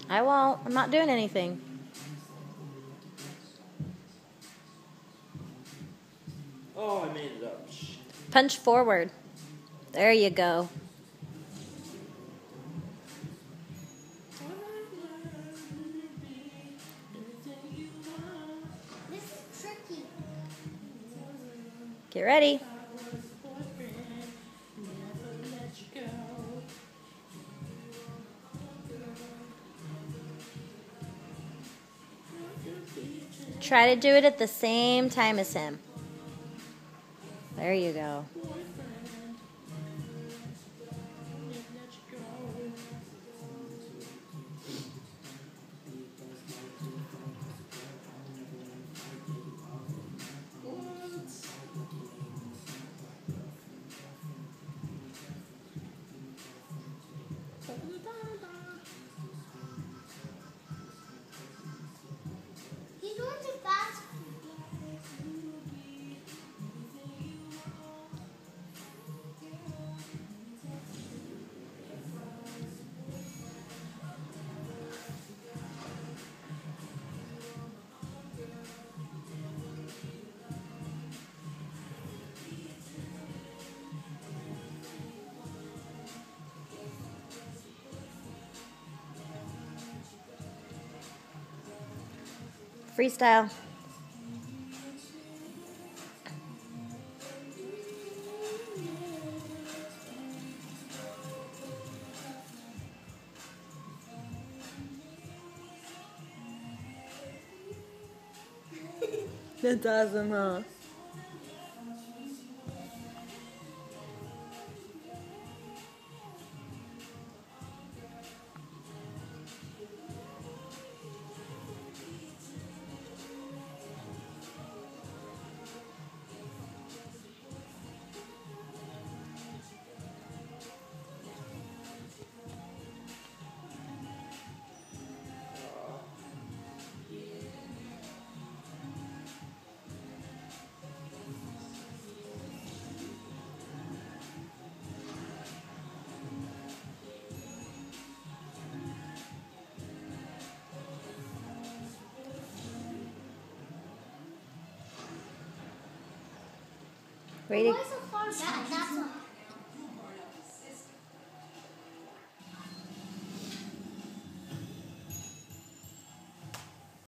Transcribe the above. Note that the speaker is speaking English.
I won't. I'm not doing anything. Oh, I made it up. Punch forward. There you go. This is tricky. Get ready. Try to do it at the same time as him. There you go. He's going too fast. Freestyle. That's awesome, huh? Ready? Why so far back? That's